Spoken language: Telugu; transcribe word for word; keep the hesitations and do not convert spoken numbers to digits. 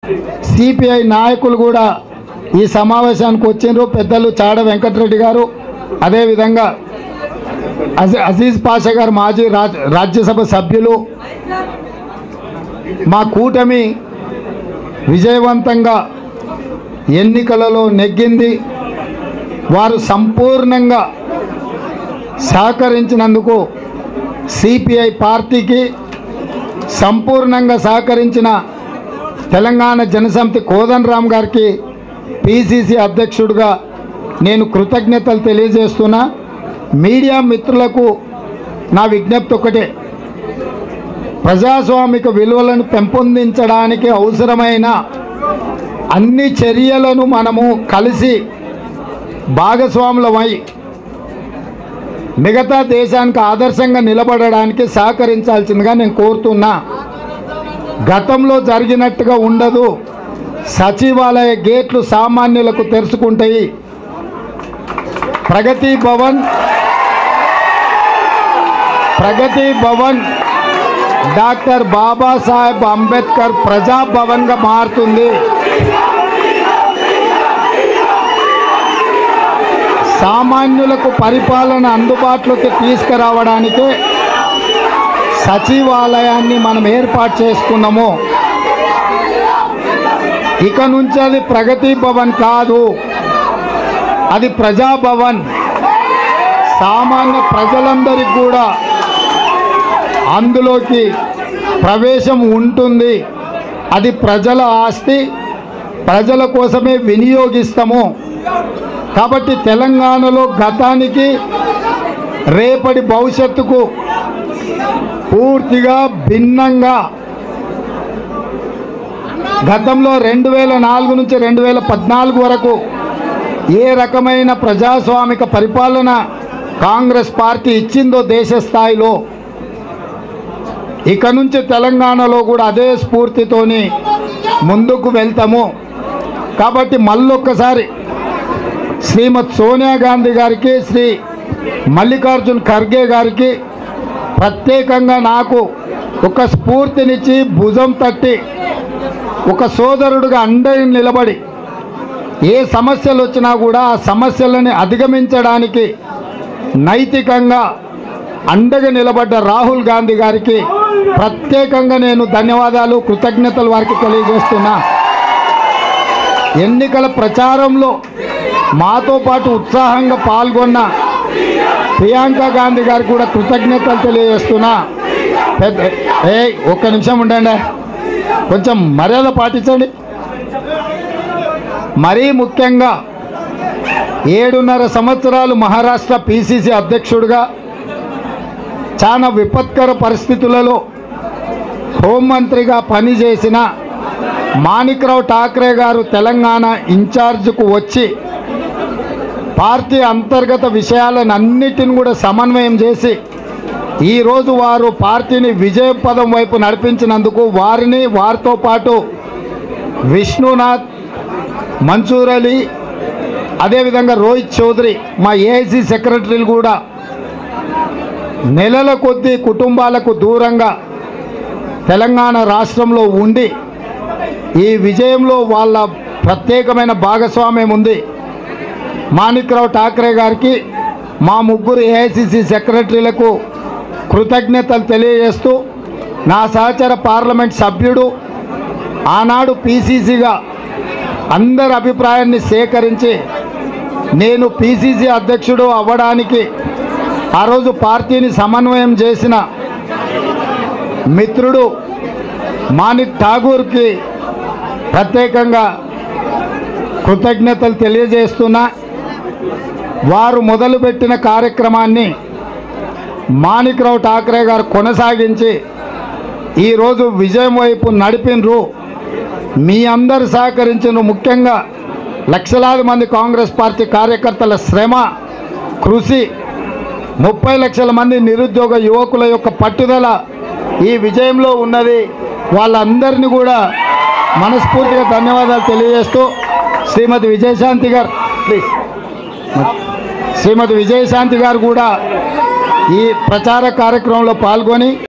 సిపిఐ నాయకులు కూడా ఈ సమావేశానికి వచ్చిండ్రు. పెద్దలు చాడ వెంకటరెడ్డి గారు, అదేవిధంగా అజీజ్ పాషా గారు మాజీ రాజ్యసభ సభ్యులు. మా కూటమి విజయవంతంగా ఎన్నికలలో నెగ్గింది. వారు సంపూర్ణంగా సహకరించినందుకు సిపిఐ పార్టీకి, సంపూర్ణంగా సహకరించిన తెలంగాణ జనసమితి కోదండరామ్ గారికి పిసిసి అధ్యక్షుడిగా నేను కృతజ్ఞతలు తెలియజేస్తున్నా. మీడియా మిత్రులకు నా విజ్ఞప్తి ఒకటే, ప్రజాస్వామిక విలువలను పెంపొందించడానికి అవసరమైన అన్ని చర్యలను మనము కలిసి భాగస్వాములమై మిగతా దేశానికి ఆదర్శంగా నిలబడడానికి సహకరించాల్సిందిగా నేను కోరుతున్నా. గతంలో జరిగినట్టుగా ఉండదు. సచివాలయ గేట్లు సామాన్యులకు తెరుచుకుంటాయి. ప్రగతి భవన్ ప్రగతి భవన్ డాక్టర్ బాబాసాహెబ్ అంబేద్కర్ ప్రజాభవన్గా మారుతుంది. సామాన్యులకు పరిపాలన అందుబాటులోకి తీసుకురావడానికి సచివాలయాన్ని మనం ఏర్పాటు చేసుకున్నాము. ఇక నుంచి అది ప్రగతి భవన్ కాదు, అది ప్రజాభవన్. సామాన్య ప్రజలందరికీ కూడా అందులోకి ప్రవేశం ఉంటుంది. అది ప్రజల ఆస్తి, ప్రజల కోసమే వినియోగిస్తాము. కాబట్టి తెలంగాణలో గతానికి రేపటి భవిష్యత్తుకు పూర్తిగా భిన్నంగా, గతంలో రెండు వేల నాలుగు నుంచి రెండు వేల పద్నాలుగు వరకు ఏ రకమైన ప్రజాస్వామిక పరిపాలన కాంగ్రెస్ పార్టీ ఇచ్చిందో దేశ స్థాయిలో, ఇక నుంచి తెలంగాణలో కూడా అదే స్ఫూర్తితోని ముందుకు వెళ్తాము. కాబట్టి మళ్ళొక్కసారి శ్రీమతి సోనియా గాంధీ గారికి, శ్రీ మల్లికార్జున్ ఖర్గే గారికి ప్రత్యేకంగా నాకు ఒక స్ఫూర్తినిచ్చి భుజం తట్టి ఒక సోదరుడుగా అండగా నిలబడి ఏ సమస్యలు వచ్చినా కూడా ఆ సమస్యలని అధిగమించడానికి నైతికంగా అండగా నిలబడ్డ రాహుల్ గాంధీ గారికి ప్రత్యేకంగా నేను ధన్యవాదాలు, కృతజ్ఞతలు వారికి తెలియజేస్తున్నా. ఎన్నికల ప్రచారంలో మాతో పాటు ఉత్సాహంగా పాల్గొన్న ప్రియాంక గాంధీ గారికి కూడా కృతజ్ఞతలు తెలియజేస్తున్నా. పెద్ద ఏ ఒక్క నిమిషం ఉండండి, కొంచెం మర్యాద పాటించండి. మరీ ముఖ్యంగా ఏడున్నర సంవత్సరాలు మహారాష్ట్ర పిసిసి అధ్యక్షుడిగా చాలా విపత్కర పరిస్థితులలో హోంమంత్రిగా పనిచేసిన మాణిక్రావు ఠాక్రే గారు తెలంగాణ ఇన్ఛార్జ్కు వచ్చి పార్టీ అంతర్గత విషయాలను అన్నిటిని కూడా సమన్వయం చేసి ఈరోజు వారు పార్టీని విజయ పదం వైపు నడిపించినందుకు వారిని, వారితో పాటు విష్ణునాథ్, మన్సూర్ అలీ, అదేవిధంగా రోహిత్ చౌదరి, మా ఏఐసి సెక్రటరీలు కూడా నెలల కొద్దీ కుటుంబాలకు దూరంగా తెలంగాణ రాష్ట్రంలో ఉండి ఈ విజయంలో వాళ్ళ ప్రత్యేకమైన భాగస్వామ్యం ఉంది. మాణిక్రావు ఠాక్రే గారికి, మా ముగ్గురు ఏఐసిసి సెక్రటరీలకు కృతజ్ఞతలు తెలియజేస్తూ, నా సహచర పార్లమెంట్ సభ్యుడు, ఆనాడు పిసిసిగా అందరి అభిప్రాయాన్ని సేకరించి నేను పిసిసి అధ్యక్షుడు అవ్వడానికి ఆ రోజు పార్టీని సమన్వయం చేసిన మిత్రుడు మాణిక్ ఠాగూర్కి ప్రత్యేకంగా కృతజ్ఞతలు తెలియజేస్తున్నా. వారు మొదలుపెట్టిన కార్యక్రమాన్ని మాణిక్రావు ఠాక్రే గారు కొనసాగించి ఈరోజు విజయం వైపు నడిపినరు. మీ అందరు సహకరించిన, ముఖ్యంగా లక్షలాది మంది కాంగ్రెస్ పార్టీ కార్యకర్తల శ్రమ, కృషి, ముప్పై లక్షల మంది నిరుద్యోగ యువకుల యొక్క పట్టుదల ఈ విజయంలో ఉన్నది. వాళ్ళందరినీ కూడా మనస్ఫూర్తిగా ధన్యవాదాలు తెలియజేస్తూ శ్రీమతి విజయశాంతి గారు ప్లీజ్ శ్రీమతి విజయశాంతి గారు కూడా ఈ ప్రచార కార్యక్రమంలో పాల్గొని